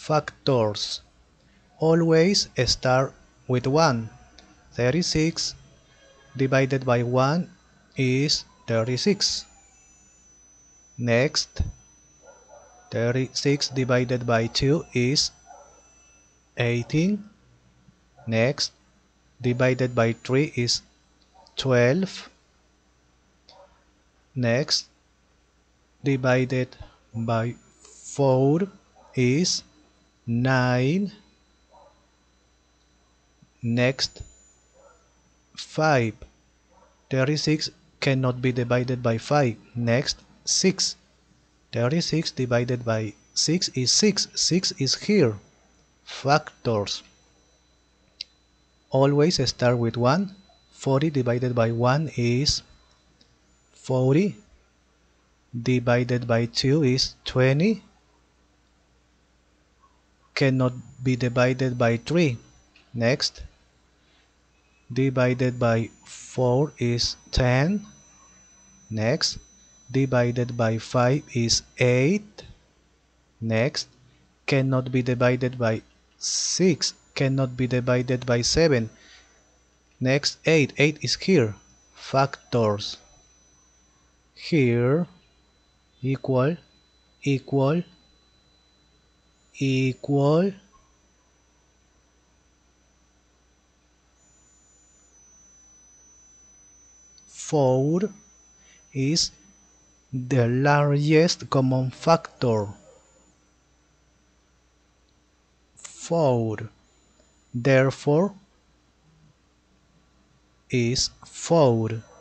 Factors always start with 1. 36 divided by 1 is 36. Next, 36 divided by 2 is 18. Next, divided by 3 is 12. Next, divided by 4 is 9. Next, 5. 36 cannot be divided by 5. Next, 6. 36 divided by 6 is 6. 6 is here. Factors always start with 1. 40 divided by 1 is 40. Divided by 2 is 20. Cannot be divided by 3. Next, divided by 4 is 10. Next, divided by 5 is 8. Next, cannot be divided by 6. Cannot be divided by 7. Next, 8. 8 is here. Factors here equal, equal, equal. 4 is the largest common factor. 4, therefore, is 4.